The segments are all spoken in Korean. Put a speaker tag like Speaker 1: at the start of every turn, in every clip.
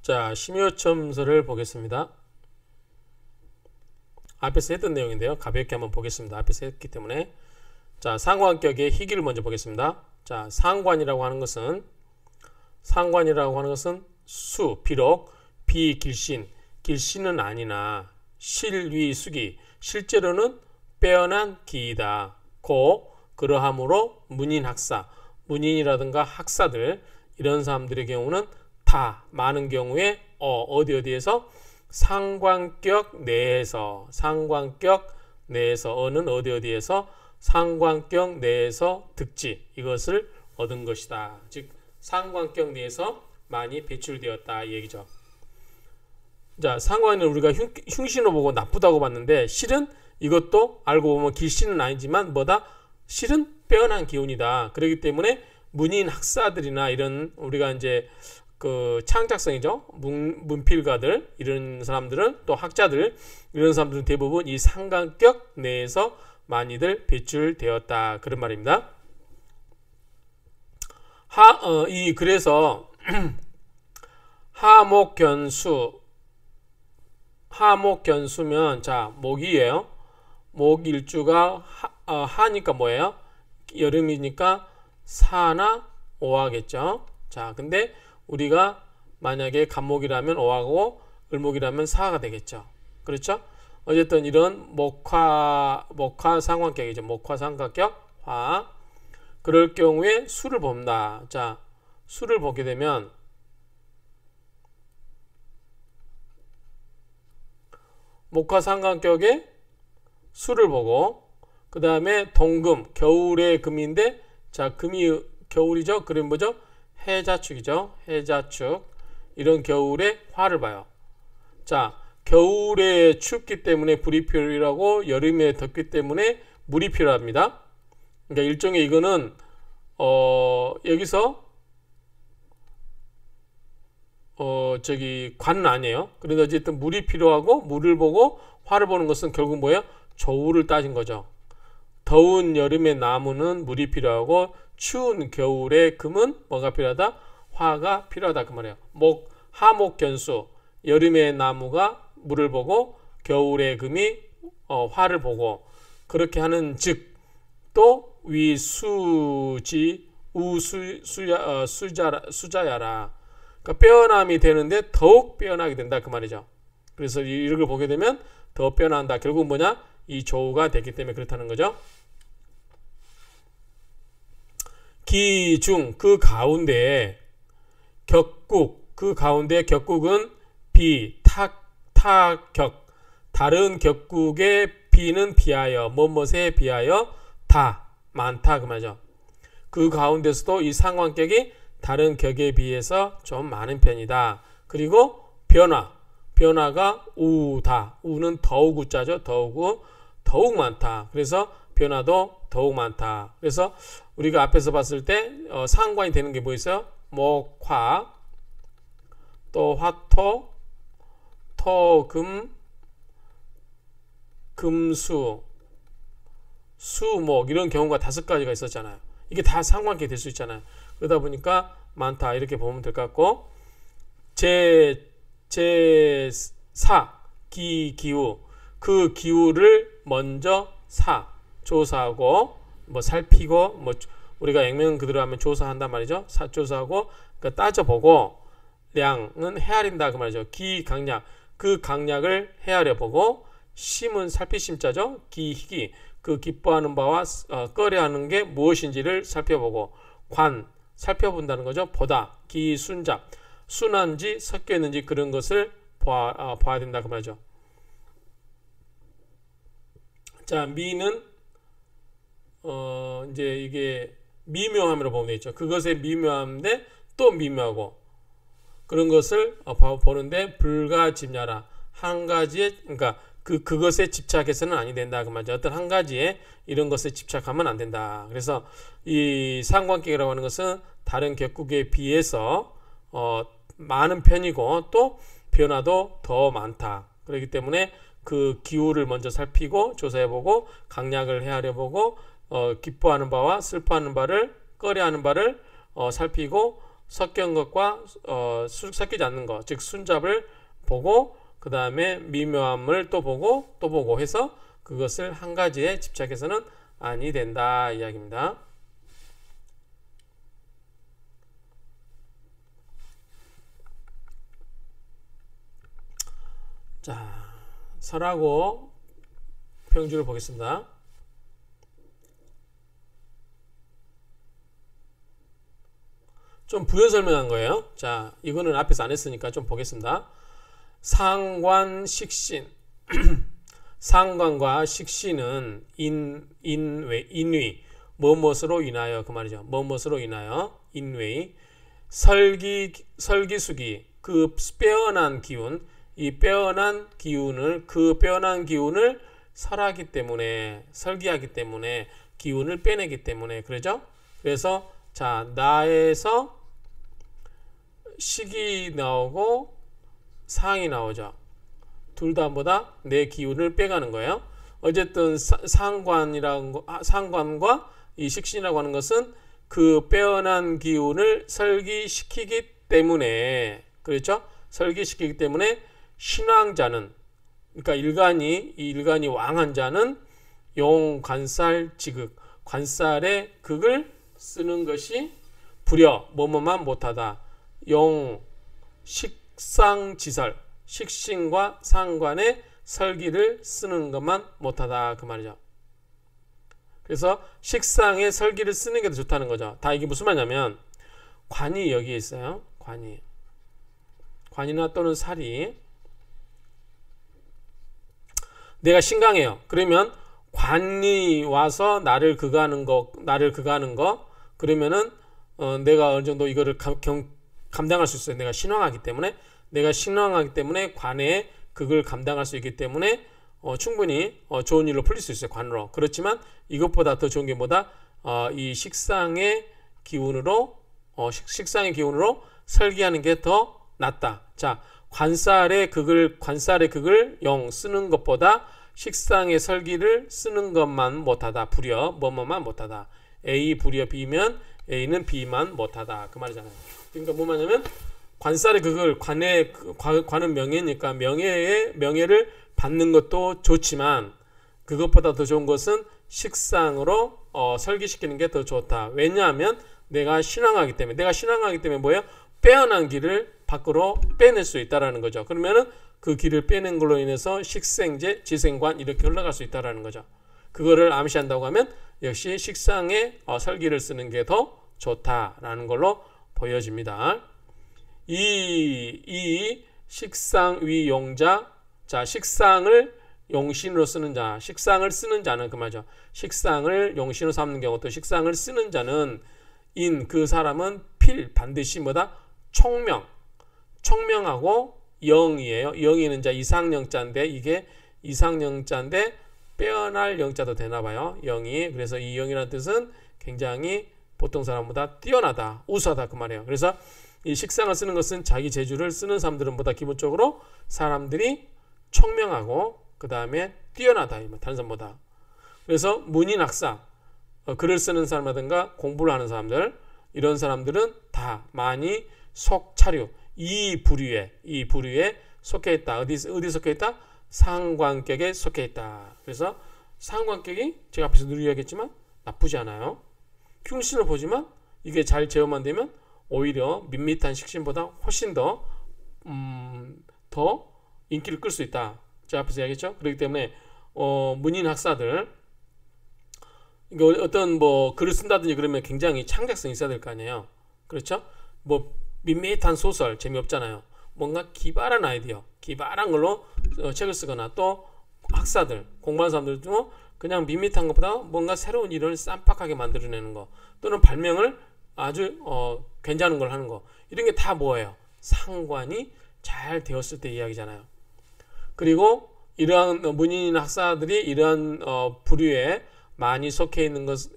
Speaker 1: 자, 심효첨서를 보겠습니다. 앞에서 했던 내용인데요. 가볍게 한번 보겠습니다. 앞에서 했기 때문에. 자, 상관격의 희기를 먼저 보겠습니다. 자, 상관이라고 하는 것은 비록 비길신, 길신은 아니나 실위수기, 실제로는 빼어난 기이다. 그러함으로 문인학사, 문인이라든가 학사들 이런 사람들의 경우는 다 많은 경우에 어디에서 상관격 내에서 어는 어디에서 상관격 내에서 득지 이것을 얻은 것이다. 즉 상관격 내에서 많이 배출되었다 이 얘기죠. 자, 상관을 우리가 흉신으로 보고 나쁘다고 봤는데 실은 이것도 알고 보면 길신은 아니지만 뭐다? 실은 빼어난 기운이다. 그렇기 때문에 문인 학사들이나 이런 우리가 이제 그 창작성이죠. 문필가들 이런 사람들은 또 학자들 이런 사람들은 대부분 이 상관격 내에서 많이들 배출되었다 그런 말입니다. 그래서 하목견수면 자 목이에요. 목일주가 하니까 뭐예요? 여름이니까 사나 오하겠죠. 자, 근데 우리가 만약에 간목이라면 오하고 을목이라면 사가 되겠죠. 그렇죠? 어쨌든 이런 목화 상관격이죠. 목화 상관격 화. 그럴 경우에 수를 본다. 자, 수를 보게 되면 목화 상관격에 수를 보고 그 다음에 동금 겨울의 금인데 자 금이 겨울이죠. 그럼 뭐죠? 해자축이죠. 해자축 이런 겨울에 화를 봐요. 자 겨울에 춥기 때문에 불이 필요하고 여름에 덥기 때문에 물이 필요합니다. 그러니까 일종의 이거는 여기서 관은 아니에요. 그런데 어쨌든 물이 필요하고 물을 보고 화를 보는 것은 결국 뭐예요? 조우를 따진 거죠. 더운 여름의 나무는 물이 필요하고 추운 겨울의 금은 뭐가 필요하다? 화가 필요하다 그 말이에요. 하목견수 여름의 나무가 물을 보고 겨울의 금이 화를 보고 그렇게 하는 즉 또 위수지 수자야라 그러니까 빼어남이 되는데 더욱 빼어나게 된다 그 말이죠. 그래서 이런 걸 보게 되면 더 빼어난다. 결국 뭐냐? 이 조우가 됐기 때문에 그렇다는 거죠. 기중 그 가운데 격국 그 가운데 격국은 타격 다른 격국의 비는 비하여 뭐뭐에 비하여 다 많다 그 말이죠. 그 가운데서도 이 상관격이 다른 격에 비해서 좀 많은 편이다. 그리고 변화가 우다. 우는 더욱 우자죠. 더욱 많다. 그래서 변화도 더욱 많다. 그래서 우리가 앞에서 봤을 때 상관이 되는 게 뭐 있어요? 목화, 또 화토, 토금, 금수, 수목 이런 경우가 5가지가 있었잖아요. 이게 다 상관격이 될 수 있잖아요. 그러다 보니까 많다 이렇게 보면 될 것 같고 제사 기후 그 기후를 먼저 조사하고 뭐 살피고 뭐 우리가 액면 그대로 하면 조사한단 말이죠. 조사하고 그러니까 따져보고 량은 헤아린다 그 말이죠. 기강약 그 강약을 헤아려 보고 심은 살피심자죠. 기희기 그 기뻐하는 바와 꺼려하는 게 무엇인지를 살펴보고 관 살펴본다는 거죠. 보다 기순잡 순한지 섞여 있는지 그런 것을 봐야 된다 그 말이죠. 자 미는 이제 이게 미묘함으로 보면 되겠죠. 그것의 미묘함인데 또 미묘하고 그런 것을 보는데 불가집냐라 한 가지에 그러니까 그것에 집착해서는 아니 된다 그 말이죠. 어떤 한 가지에 이런 것에 집착하면 안 된다. 그래서 이 상관격이라고 하는 것은 다른 격국에 비해서 많은 편이고 또 변화도 더 많다. 그렇기 때문에 그 기후를 먼저 살피고 조사해보고 강약을 헤아려보고 기뻐하는 바와 슬퍼하는 바를 꺼려하는 바를 살피고 섞인 것과 섞이지 않는 것, 즉 순잡을 보고 그 다음에 미묘함을 또 보고 해서 그것을 한 가지에 집착해서는 아니 된다 이야기입니다. 자, 설하고 평주를 보겠습니다. 좀 부연 설명한 거예요. 자, 이거는 앞에서 안 했으니까 좀 보겠습니다. 상관, 식신. 상관과 식신은 인위, 뭐뭇으로 인하여 그 말이죠. 뭐뭇으로 인하여 인위, 설기수기, 그 빼어난 기운, 이 빼어난 기운을 설하기 때문에, 설기하기 때문에 기운을 빼내기 때문에 그러죠. 그래서 자, 나에서 식이 나오고 상이 나오죠. 둘 다 뭐다? 내 기운을 빼가는 거예요. 어쨌든 상관과 이 식신이라고 하는 것은 그 빼어난 기운을 설기시키기 때문에, 그렇죠? 설기시키기 때문에 신왕자는, 그러니까 일간이 왕한 자는 용, 관살, 지극, 관살의 극을 쓰는 것이 불여 뭐뭐만 못하다. 용, 식상지설, 식신과 상관의 설기를 쓰는 것만 못하다 그 말이죠. 그래서 식상의 설기를 쓰는 게 더 좋다는 거죠. 다 이게 무슨 말이냐면 관이 여기에 있어요. 관이나 또는 살이 내가 신강해요. 그러면 관이 와서 나를 극하는 거 그러면은 내가 어느 정도 이거를 감당할 수 있어요. 내가 신왕하기 때문에 관의 극을 감당할 수 있기 때문에 충분히 좋은 일로 풀릴 수 있어요. 관으로. 그렇지만 이것보다 더 좋은 게 뭐다? 이 식상의 기운으로 설기하는 게 더 낫다. 자, 관살의 극을 영 쓰는 것보다 식상의 설기를 쓰는 것만 못하다. 불여 뭐뭐만 못하다. A 불여 B면 A는 B만 못하다. 그 말이잖아요. 그러니까 뭐 말하냐면 관살의 극을 관은 명예니까 명예를 받는 것도 좋지만 그것보다 더 좋은 것은 식상으로 설기시키는 게 더 좋다. 왜냐하면 내가 신앙하기 때문에 뭐예요? 빼어난 길을 밖으로 빼낼 수 있다라는 거죠. 그러면은 그 길을 빼는 걸로 인해서 식생제, 지생관 이렇게 흘러갈 수 있다라는 거죠. 그거를 암시한다고 하면 역시 식상에 설기를 쓰는 게 더 좋다라는 걸로 보여집니다. 이 식상위용자, 자, 식상을 용신으로 쓰는 자, 식상을 쓰는 자는 그 말이죠. 식상을 용신으로 삼는 경우 또 식상을 쓰는 자는 그 사람은 반드시 뭐다? 총명하고 영이에요. 영이는 자 이상영자인데 이게 이상영자인데 빼어날 영자도 되나봐요. 영이. 그래서 이 영이라는 뜻은 굉장히 보통 사람보다 뛰어나다, 우수하다 그 말이에요. 그래서 이 식상을 쓰는 것은 자기 재주를 쓰는 사람들은 보다 기본적으로 사람들이 총명하고 그 다음에 뛰어나다 다른 사람보다. 그래서 문인학사, 글을 쓰는 사람이라든가 공부를 하는 사람들, 이런 사람들은 다 많이 속차류, 이 부류에 속해 있다. 어디 속해 있다? 상관격에 속해 있다. 그래서 상관격이 제가 앞에서 늘 이야기했지만 나쁘지 않아요. 흉신을 보지만 이게 잘 제어만 되면 오히려 밋밋한 식신보다 훨씬 더 인기를 끌 수 있다. 제가 앞에서 이야기했죠. 그렇기 때문에 문인 학사들 이거 어떤 뭐 글을 쓴다든지 그러면 굉장히 창작성이 있어야 될 거 아니에요. 그렇죠? 뭐 밋밋한 소설 재미없잖아요. 뭔가 기발한 아이디어, 기발한 걸로 책을 쓰거나 또 학사들, 공부하는 사람들도 그냥 밋밋한 것보다 뭔가 새로운 일을 쌈박하게 만들어내는 거 또는 발명을 아주 괜찮은 걸 하는 거 이런 게 다 뭐예요? 상관이 잘 되었을 때 이야기잖아요. 그리고 이러한 문인 학사들이 이러한 부류에 많이 속해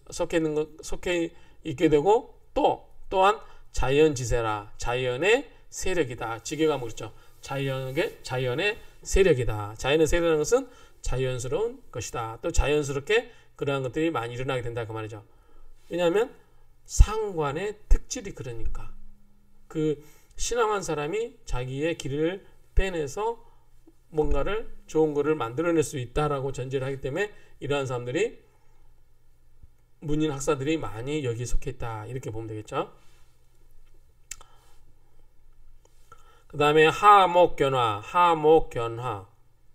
Speaker 1: 있게 되고 또한 자연지세라 자연의 세력이다. 지계가 뭐죠? 자연의 세력이다. 자연의 세력이라는 것은 자연스러운 것이다. 또 자연스럽게 그러한 것들이 많이 일어나게 된다 그 말이죠. 왜냐하면 상관의 특질이 그러니까 그 신앙한 사람이 자기의 길을 빼내서 뭔가를 좋은 거를 만들어낼 수 있다라고 전제를 하기 때문에 이러한 사람들이 문인 학사들이 많이 여기에 속해 있다 이렇게 보면 되겠죠. 그 다음에 하목견화, 하목견화.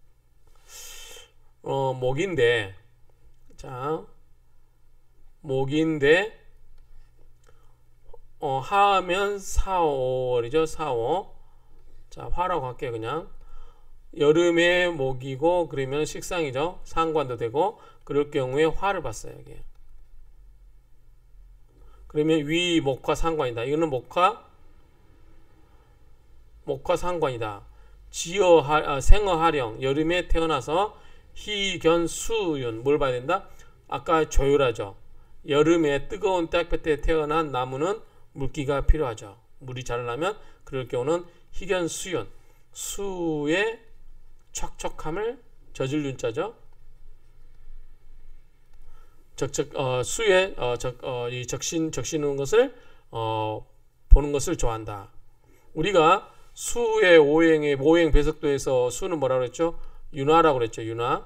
Speaker 1: 목인데, 자, 목인데, 하면 4월이죠. 4월. 자, 화라고 할게요. 그냥. 여름에 목이고, 그러면 식상이죠. 상관도 되고, 그럴 경우에 화를 봤어요. 여기. 그러면 위, 목화, 상관이다. 이거는 목화 상관이다. 생어 하령. 여름에 태어나서 희견수윤. 뭘 봐야 된다? 아까 조율하죠. 여름에 뜨거운 땅볕에 태어난 나무는 물기가 필요하죠. 물이 자라려면 그럴 경우는 희견수윤. 수의 촉촉함을 젖을 윤자죠. 수에 이 적시는 것을 보는 것을 좋아한다. 우리가 수의 오행 배석도에서 수는 뭐라고 그랬죠? 윤화라고 그랬죠. 윤화.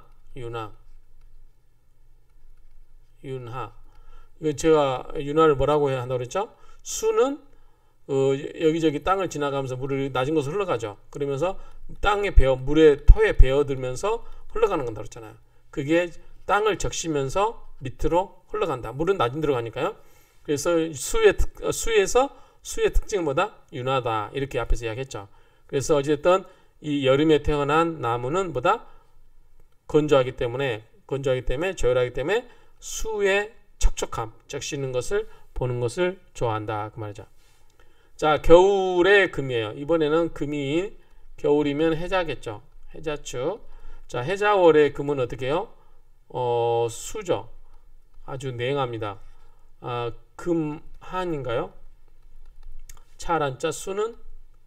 Speaker 1: 이거 제가 윤화를 뭐라고 해야 한다고 그랬죠? 수는 여기저기 땅을 지나가면서 물을 낮은 곳으로 흘러가죠. 그러면서 물에 터에 베어들면서 흘러가는 건다 그랬잖아요. 그게 땅을 적시면서 밑으로 흘러간다. 물은 낮은 데로 가니까요. 그래서 수의 특징은 뭐다? 윤화다. 이렇게 앞에서 이야기했죠. 그래서 어쨌든 이 여름에 태어난 나무는 뭐다? 건조하기 때문에 조열하기 때문에 수의 촉촉함, 적시는 것을 보는 것을 좋아한다. 그 말이죠. 자, 겨울의 금이에요. 이번에는 금이 겨울이면 해자겠죠. 해자축. 자, 해자월의 금은 어떻게 해요? 수죠. 아주 냉합니다. 금한인가요? 차란자, 수는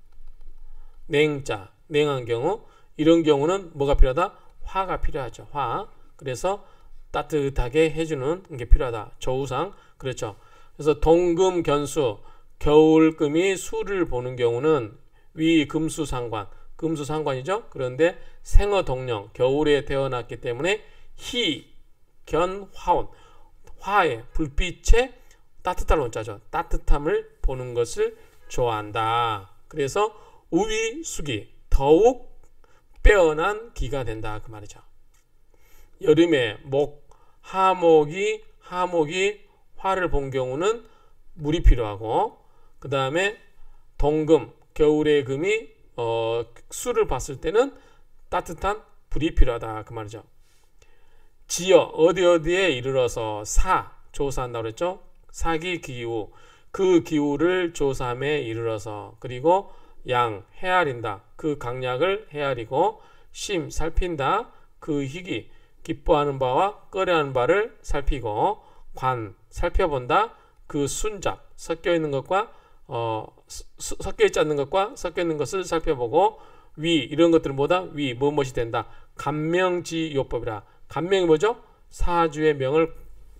Speaker 1: 냉자, 냉한 경우. 이런 경우는 뭐가 필요하다? 화가 필요하죠. 화. 그래서 따뜻하게 해주는 게 필요하다. 조우상. 그렇죠. 그래서 동금 견수, 겨울금이 수를 보는 경우는 위 금수상관, 금수상관이죠. 그런데 생어동령, 겨울에 태어났기 때문에 희, 견, 화온, 화의 불빛의 따뜻한 원자죠. 따뜻함을 보는 것을 좋아한다. 그래서 우위수기, 더욱 빼어난 기가 된다. 그 말이죠. 여름에 하목이 화를 본 경우는 물이 필요하고, 그 다음에 동금, 겨울의 금이 수를 봤을 때는 따뜻한 불이 필요하다. 그 말이죠. 지어, 어디에 이르러서 조사한다고 그랬죠. 사기 기후, 그 기후를 조사함에 이르러서, 그리고 양, 헤아린다. 그 강약을 헤아리고, 심, 살핀다. 그 희기, 기뻐하는 바와 꺼려하는 바를 살피고, 관, 살펴본다. 그 순잡, 섞여 있는 것과 섞여 있지 않는 것과 섞여 있는 것을 살펴보고, 위, 이런 것들은 뭐다? 무엇이 된다? 감명지요법이라. 감명이 뭐죠? 사주의 명을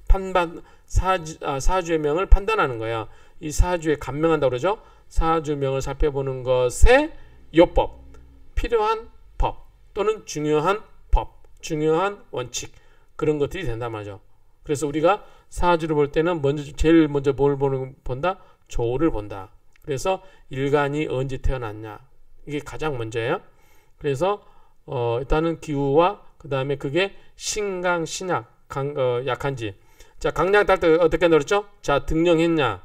Speaker 1: 사주의 명을 판단하는 거야. 이 사주에 감명한다고 그러죠. 사주명을 살펴보는 것의 요법, 필요한 법 또는 중요한 법, 중요한 원칙, 그런 것들이 된단 말이죠. 그래서 우리가 사주를 볼 때는 제일 먼저 뭘 본다? 조를 본다. 그래서 일간이 언제 태어났냐, 이게 가장 먼저예요. 그래서 일단은 기후와 그 다음에 그게 신강, 신약, 약한지. 자, 강약 딸 때 어떻게 넣었죠? 자, 등령했냐,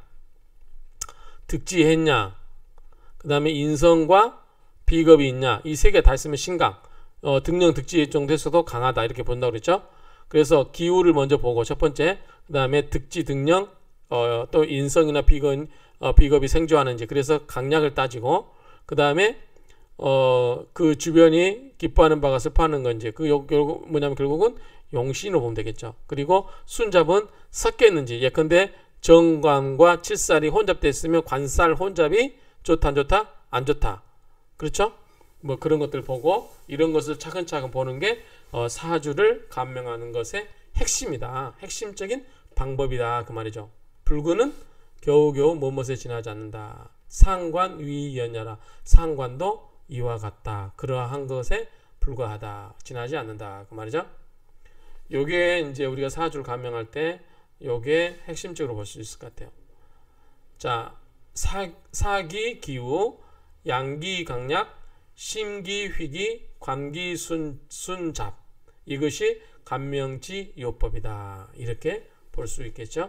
Speaker 1: 득지했냐, 그 다음에 인성과 비겁이 있냐, 이 세 개 다 있으면 신강. 등령, 득지 정도에서도 강하다, 이렇게 본다고 그랬죠. 그래서 기후를 먼저 보고, 첫 번째, 그 다음에 득지, 등령, 또 인성이나 비겁이 생조하는지, 그래서 강약을 따지고, 그 다음에 그 주변이 기뻐하는 바가 슬퍼하는 건지, 뭐냐면 결국은 용신으로 보면 되겠죠. 그리고 순잡은 섞여 있는지, 예컨대 정관과 칠살이 혼잡되어 있으면 관살 혼잡이 좋다 안 좋다? 안 좋다. 그렇죠? 뭐 그런 것들 보고, 이런 것을 차근차근 보는 게 사주를 감명하는 것의 핵심이다. 핵심적인 방법이다. 그 말이죠. 불구는 겨우겨우 무엇에 지나지 않는다. 상관 위 연여라. 상관도 이와 같다. 그러한 것에 불과하다. 지나지 않는다. 그 말이죠. 요게 이제 우리가 사주를 감명할 때 요게 핵심적으로 볼 수 있을 것 같아요. 자, 사기 기우, 양기 강약, 심기 휘기, 관기 순잡. 이것이 감명지 요법이다. 이렇게 볼 수 있겠죠.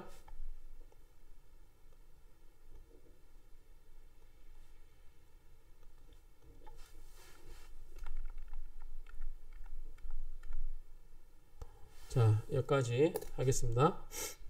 Speaker 1: 자, 여기까지 하겠습니다.